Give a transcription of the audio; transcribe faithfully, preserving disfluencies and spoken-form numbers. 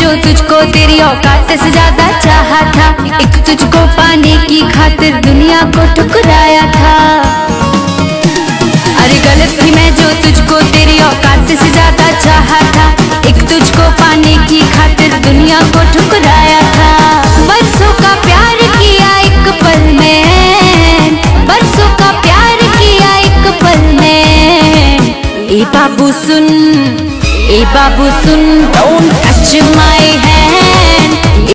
जो तुझको तेरी औकात से ज्यादा चाहा था, एक तुझको पाने की खातिर दुनिया को ठुकराया था। अरे गलत थी मैं जो तुझको तेरी औकात से ज्यादा चाहा था, एक तुझको पाने की खातिर दुनिया को ठुकराया था। बरसों का प्यार किया एक पल में, बरसों का प्यार किया एक पल में। ए बाबू सुन, ए बाबू सुन, डोंट टच माय हैंड।